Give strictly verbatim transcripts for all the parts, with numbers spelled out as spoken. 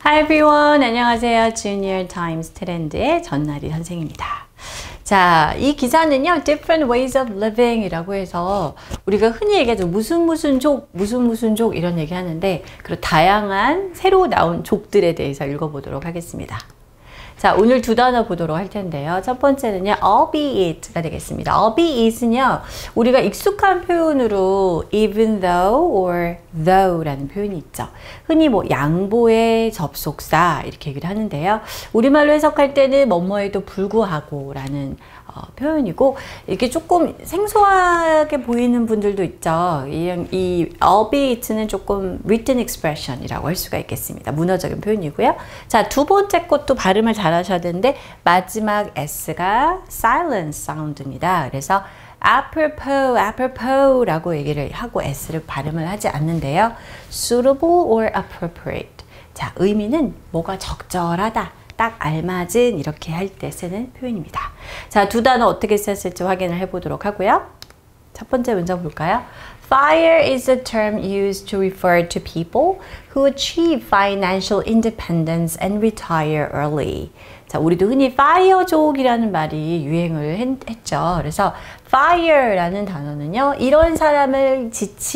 Hi everyone. 안녕하세요. Junior Times 트렌드의 전나리 선생입니다. 자, 이 기사는요, different ways of living 이라고 해서 우리가 흔히 얘기하죠. 무슨 무슨 족, 무슨 무슨 족 이런 얘기 하는데, 그 다양한 새로 나온 족들에 대해서 읽어보도록 하겠습니다. 자, 오늘 두 단어 보도록 할 텐데요. 첫 번째는요, albeit가 되겠습니다. albeit은요, 우리가 익숙한 표현으로 even though or though라는 표현이 있죠. 흔히 뭐 양보의 접속사 이렇게 얘기를 하는데요. 우리말로 해석할 때는 뭐뭐에도 불구하고 라는 어, 표현이고, 이렇게 조금 생소하게 보이는 분들도 있죠. 이, 이 albeit는 조금 written expression이라고 할 수가 있겠습니다. 문어적인 표현이고요. 자, 두 번째 것도 발음을 잘 하셔야 되는데, 마지막 S가 silence 사운드입니다. 그래서 apropos, apropos 라고 얘기를 하고 S를 발음을 하지 않는데요. suitable or appropriate. 자, 의미는 뭐가 적절하다, 딱 알맞은 이렇게 할 때 쓰는 표현입니다. 자, 두 단어 어떻게 썼을지 확인을 해보도록 하고요. 첫 번째 문장 볼까요? Fire is a term used to refer to people who achieve financial independence and retire early. 자, 우리도 흔히 fire족이라는 말이 유행을 했, 했죠. 그래서 fire라는 단어는요, 이런 사람을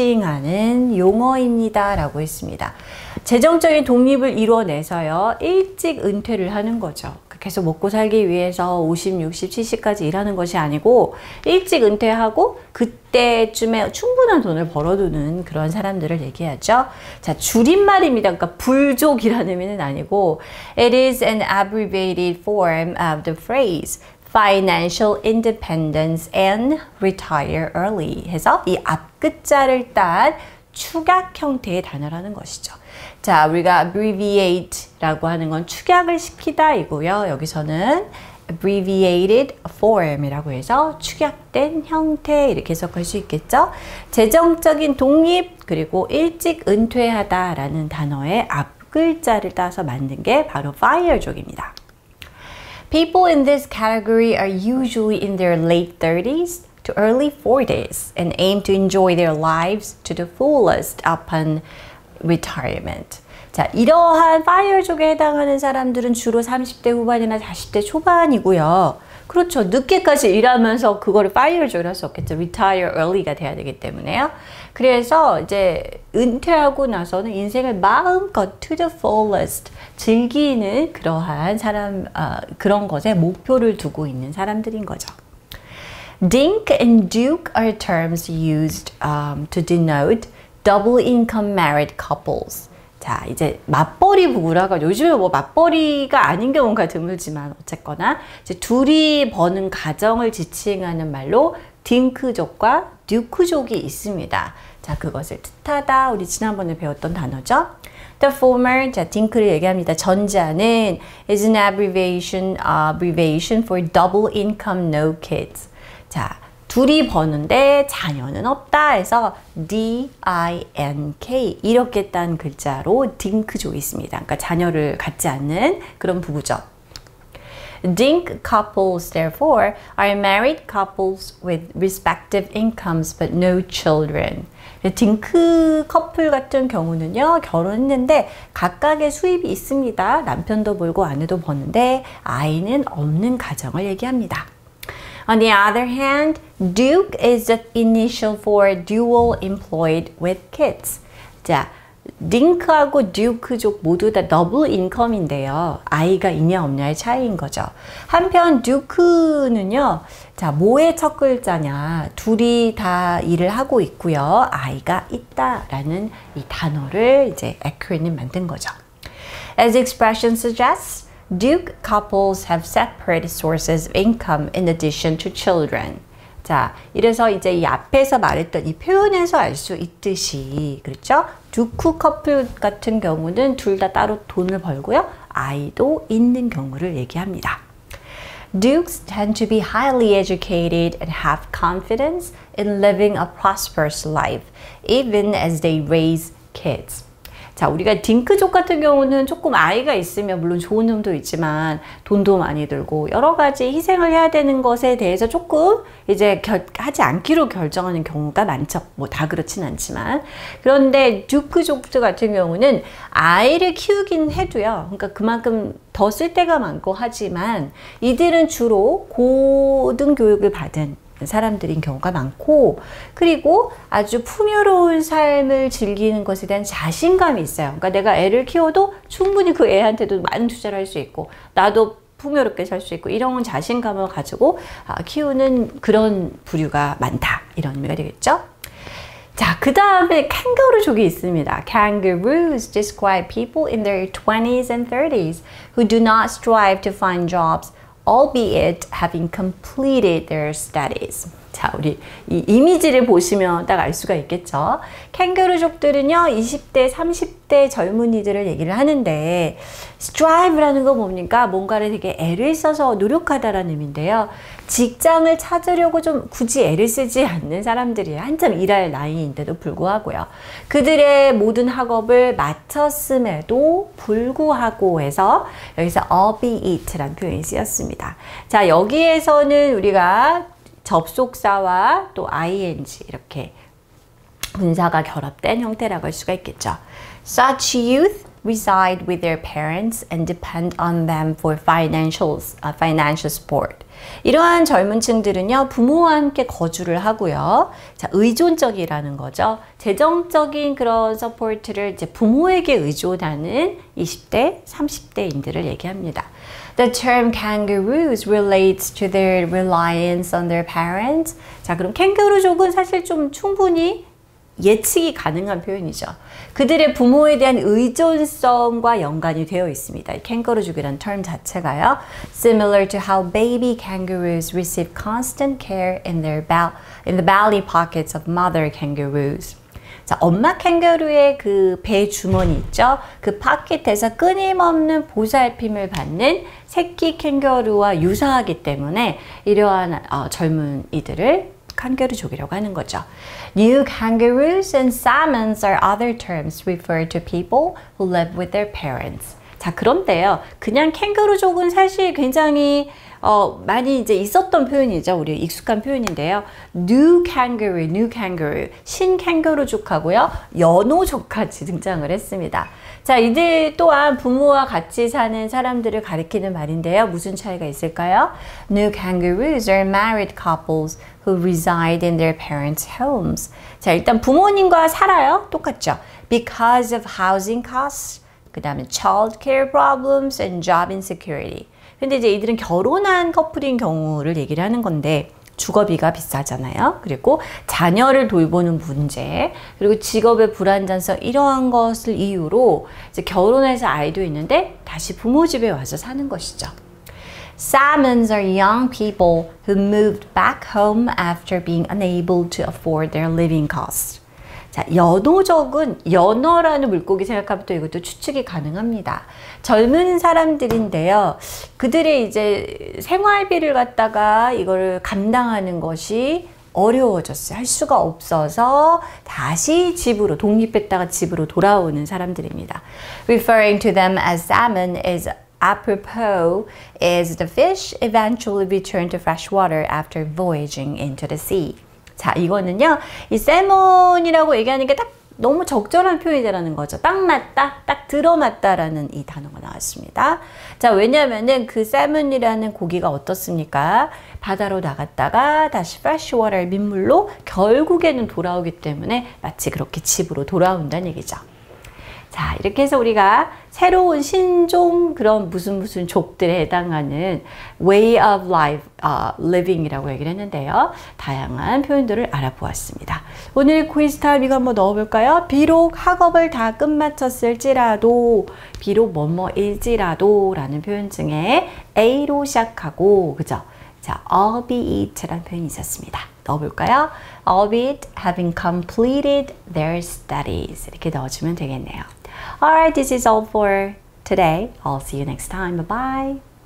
지칭하는 용어입니다 라고 했습니다. 재정적인 독립을 이뤄내서요, 일찍 은퇴를 하는 거죠. 계속 먹고 살기 위해서 오십, 육십, 칠십까지 일하는 것이 아니고 일찍 은퇴하고 그때쯤에 충분한 돈을 벌어두는 그런 사람들을 얘기하죠. 자, 줄임말입니다. 그러니까 불족이라는 의미는 아니고 It is an abbreviated form of the phrase financial independence and retire early 해서 이 앞글자를 딴 축약 형태의 단어라는 것이죠. 자, 우리가 abbreviate라고 하는 건 축약을 시키다 이고요. 여기서는 abbreviated form이라고 해서 축약된 형태 이렇게 해석할 수 있겠죠. 재정적인 독립 그리고 일찍 은퇴하다 라는 단어의 앞글자를 따서 만든 게 바로 fire족입니다. People in this category are usually in their late thirties to early forties and aim to enjoy their lives to the fullest upon retirement. 자, 이러한 fire족에 해당하는 사람들은 주로 삼십 대 후반이나 사십 대 초반이고요. 그렇죠. 늦게까지 일하면서 그거를 fire족이라 할 수 없겠죠. retire early가 돼야 되기 때문에요. 그래서 이제 은퇴하고 나서는 인생을 마음껏 to the fullest 즐기는 그러한 사람, 어, 그런 것에 목표를 두고 있는 사람들인 거죠. Dink and duke are terms used um, to denote double income married couples. 자, 이제 맞벌이 부부라고 요즘에 뭐 맞벌이가 아닌 경우가 드물지만 어쨌거나 이제 둘이 버는 가정을 지칭하는 말로 딩크족과 듀크족이 있습니다. 자, 그것을 뜻하다. 우리 지난번에 배웠던 단어죠. The former, 자, 딩크를 얘기합니다. 전자는 is an abbreviation, uh, abbreviation for double income no kids. 자, 둘이 버는데 자녀는 없다 해서 D I N K 이렇게 딴 글자로 딩크족이 있습니다. 그러니까 자녀를 갖지 않는 그런 부부죠. Dink couples, therefore, are married couples with respective incomes but no children. 딩크 커플 같은 경우는요, 결혼했는데 각각의 수입이 있습니다. 남편도 벌고 아내도 버는데 아이는 없는 가정을 얘기합니다. On the other hand, Duke is the initial for dual employed with kids. 자, 딩크하고 듀크족 모두 다 더블 인컴인데요. 아이가 있냐 없냐의 차이인 거죠. 한편 듀크는요, 자, 뭐의 첫 글자냐? 둘이 다 일을 하고 있고요. 아이가 있다라는 이 단어를 이제 acronym 만든 거죠. As the expression suggests, Duke couples have separate sources of income in addition to children. 자, 이래서 이제 이 앞에서 말했던 이 표현에서 알 수 있듯이, 그렇죠? 듀크 커플 같은 경우는 둘 다 따로 돈을 벌고요. 아이도 있는 경우를 얘기합니다. Dukes tend to be highly educated and have confidence in living a prosperous life, even as they raise kids. 자, 우리가 딩크족 같은 경우는 조금 아이가 있으면 물론 좋은 점도 있지만 돈도 많이 들고 여러 가지 희생을 해야 되는 것에 대해서 조금 이제 결, 하지 않기로 결정하는 경우가 많죠. 뭐 다 그렇진 않지만. 그런데 듀크족 같은 경우는 아이를 키우긴 해도요. 그러니까 그만큼 더 쓸 데가 많고 하지만 이들은 주로 고등교육을 받은 사람들인 경우가 많고, 그리고 아주 풍요로운 삶을 즐기는 것에 대한 자신감이 있어요. 그러니까 내가 애를 키워도 충분히 그 애한테도 많은 투자를 할 수 있고 나도 풍요롭게 살 수 있고 이런 자신감을 가지고 키우는 그런 부류가 많다, 이런 의미가 되겠죠. 자, 그 다음에 캥거루족이 있습니다. Kangaroos describe people in their twenties and thirties who do not strive to find jobs, albeit having completed their studies. 자, 우리 이 이미지를 보시면 딱 알 수가 있겠죠. 캥거루족들은요, 이십 대, 삼십 대 젊은이들을 얘기를 하는데, strive라는 거 뭡니까? 뭔가를 되게 애를 써서 노력하다라는 의미인데요. 직장을 찾으려고 좀 굳이 애를 쓰지 않는 사람들이에요. 한참 일할 나이인데도 불구하고요. 그들의 모든 학업을 마쳤음에도 불구하고 해서 여기서 albeit라는 표현이 쓰였습니다. 자, 여기에서는 우리가 접속사와 또 ing 이렇게 분사가 결합된 형태라고 할 수가 있겠죠. Such youth reside with their parents and depend on them for financial, uh, financial support. 이러한 젊은 층들은요, 부모와 함께 거주를 하고요. 자, 의존적이라는 거죠. 재정적인 그런 서포트를 이제 부모에게 의존하는 이십 대, 삼십 대인들을 얘기합니다. The term kangaroos relates to their reliance on their parents. 자, 그럼 캥거루족은 사실 좀 충분히 예측이 가능한 표현이죠. 그들의 부모에 대한 의존성과 연관이 되어 있습니다. 이 캥거루족이라는 term 자체가요. Similar to how baby kangaroos receive constant care in their ba- in the belly pockets of mother kangaroos. 자, 엄마 캥거루의 그 배 주머니 있죠? 그 파켓에서 끊임없는 보살핌을 받는 새끼 캥거루와 유사하기 때문에 이러한 어, 젊은이들을 캥거루족이라고 하는 거죠. New kangaroos and salmons are other terms referred to people who live with their parents. 자, 그런데요. 그냥 캥거루족은 사실 굉장히 어, 많이 이제 있었던 표현이죠. 우리 익숙한 표현인데요. New kangaroo, new kangaroo. 신 캥거루족하고요. 연호족까지 등장을 했습니다. 자, 이들 또한 부모와 같이 사는 사람들을 가리키는 말인데요. 무슨 차이가 있을까요? New kangaroos are married couples who reside in their parents' homes. 자, 일단 부모님과 살아요. 똑같죠. Because of housing costs, 그 다음에 child care problems and job insecurity. 근데 이제 이들은 결혼한 커플인 경우를 얘기를 하는 건데 주거비가 비싸잖아요. 그리고 자녀를 돌보는 문제, 그리고 직업의 불안정성 이러한 것을 이유로 이제 결혼해서 아이도 있는데 다시 부모 집에 와서 사는 것이죠. Salmons are young people who moved back home after being unable to afford their living costs. 자, 연호족은 연어라는 물고기 생각하면 또 이것도 추측이 가능합니다. 젊은 사람들인데요. 그들의 이제 생활비를 갖다가 이거를 감당하는 것이 어려워졌어요. 할 수가 없어서 다시 집으로 독립했다가 집으로 돌아오는 사람들입니다. Referring to them as salmon is apropos as the fish eventually return to fresh water after voyaging into the sea. 자, 이거는요, 이 세몬이라고 얘기하는 게 딱 너무 적절한 표현이라는 거죠. 딱 맞다, 딱 들어맞다라는 이 단어가 나왔습니다. 자, 왜냐면은 그 세몬이라는 고기가 어떻습니까? 바다로 나갔다가 다시 fresh water, 민물로 결국에는 돌아오기 때문에 마치 그렇게 집으로 돌아온다는 얘기죠. 자, 이렇게 해서 우리가 새로운 신종 그런 무슨 무슨 족들에 해당하는 way of life, uh, living이라고 얘기를 했는데요. 다양한 표현들을 알아보았습니다. 오늘 quiz 타임 이거 한번 넣어볼까요? 비록 학업을 다 끝마쳤을지라도, 비록 뭐뭐일지라도 라는 표현 중에 A로 시작하고, 그죠? 자, albeit라는 표현이 있었습니다. 넣어볼까요? albeit having completed their studies. 이렇게 넣어주면 되겠네요. Alright, this is all for today. I'll see you next time. Bye-bye.